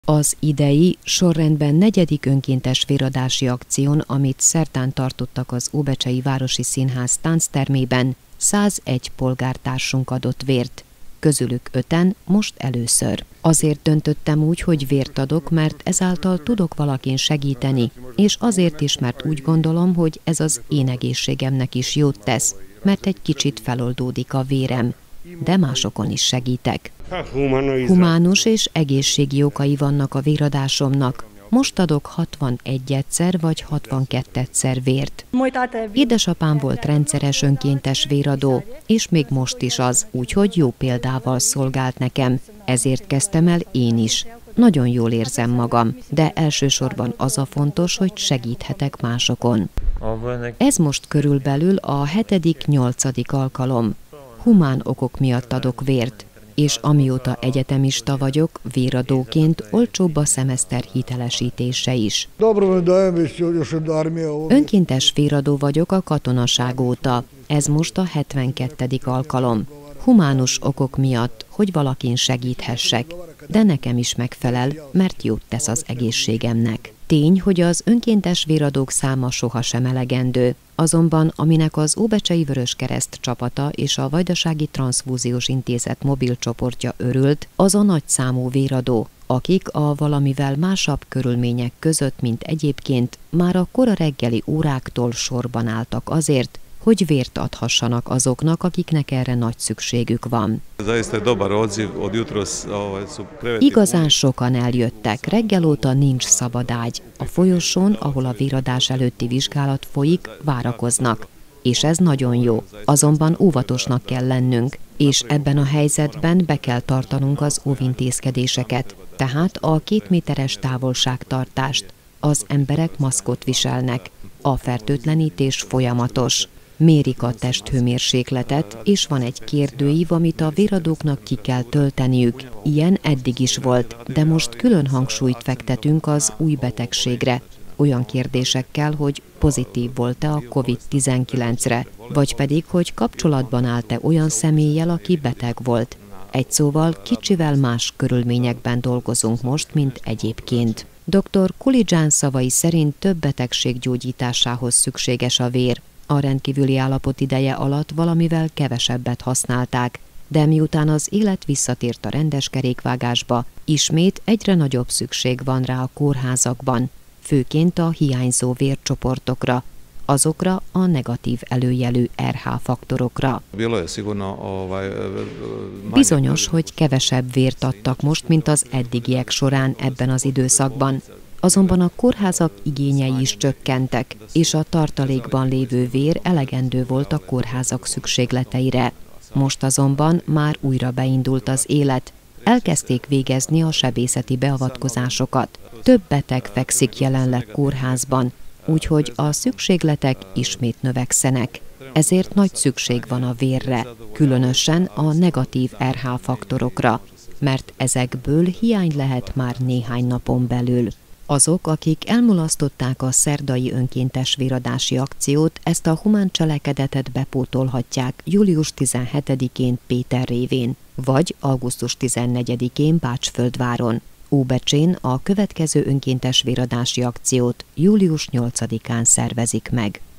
Az idei, sorrendben 4. önkéntes véradási akción, amit szerdán tartottak az Óbecsei Városi Színház tánctermében, 101 polgártársunk adott vért. Közülük 5-en most először. Azért döntöttem úgy, hogy vért adok, mert ezáltal tudok valakin segíteni, és azért is, mert úgy gondolom, hogy ez az én egészségemnek is jót tesz, mert egy kicsit feloldódik a vérem, de másokon is segítek. Humánus és egészségi okai vannak a véradásomnak. Most adok 61-szer vagy 62-szer vért. Édesapám volt rendszeres önkéntes véradó, és még most is az, úgyhogy jó példával szolgált nekem. Ezért kezdtem el én is. Nagyon jól érzem magam, de elsősorban az a fontos, hogy segíthetek másokon. Ez most körülbelül a 7.-8. alkalom. Humán okok miatt adok vért, és amióta egyetemista vagyok, véradóként olcsóbb a szemeszter hitelesítése is. Önkéntes véradó vagyok a katonaság óta, ez most a 72. alkalom. Humánus okok miatt, hogy valakin segíthessek, de nekem is megfelel, mert jót tesz az egészségemnek. Tény, hogy az önkéntes véradók száma sohasem elegendő, azonban aminek az Óbecsei Vöröskereszt csapata és a Vajdasági Transzfúziós Intézet mobil csoportja örült, az a nagyszámú véradó, akik a valamivel másabb körülmények között, mint egyébként, már a kora reggeli óráktól sorban álltak azért, hogy vért adhassanak azoknak, akiknek erre nagy szükségük van. Igazán sokan eljöttek, reggel óta nincs szabad ágy. A folyosón, ahol a véradás előtti vizsgálat folyik, várakoznak. És ez nagyon jó, azonban óvatosnak kell lennünk, és ebben a helyzetben be kell tartanunk az óvintézkedéseket, tehát a 2 méteres távolságtartást. Az emberek maszkot viselnek, a fertőtlenítés folyamatos. Mérik a testhőmérsékletet, és van egy kérdőív, amit a véradóknak ki kell tölteniük. Ilyen eddig is volt, de most külön hangsúlyt fektetünk az új betegségre. Olyan kérdésekkel, hogy pozitív volt-e a COVID-19-re, vagy pedig, hogy kapcsolatban állt-e olyan személlyel, aki beteg volt. Egy szóval kicsivel más körülményekben dolgozunk most, mint egyébként. Dr. Kulidzsán szavai szerint több betegség gyógyításához szükséges a vér. A rendkívüli állapot ideje alatt valamivel kevesebbet használták, de miután az élet visszatért a rendes kerékvágásba, ismét egyre nagyobb szükség van rá a kórházakban, főként a hiányzó vércsoportokra, azokra a negatív előjelű RH faktorokra. Bizonyos, hogy kevesebb vért adtak most, mint az eddigiek során ebben az időszakban. Azonban a kórházak igényei is csökkentek, és a tartalékban lévő vér elegendő volt a kórházak szükségleteire. Most azonban már újra beindult az élet, elkezdték végezni a sebészeti beavatkozásokat. Több beteg fekszik jelenleg kórházban, úgyhogy a szükségletek ismét növekszenek. Ezért nagy szükség van a vérre, különösen a negatív RH faktorokra, mert ezekből hiány lehet már néhány napon belül. Azok, akik elmulasztották a szerdai önkéntes véradási akciót, ezt a humán cselekedetet bepótolhatják július 17-én Péter révén, vagy augusztus 14-én Bácsföldváron. Óbecsén a következő önkéntes véradási akciót július 8-án szervezik meg.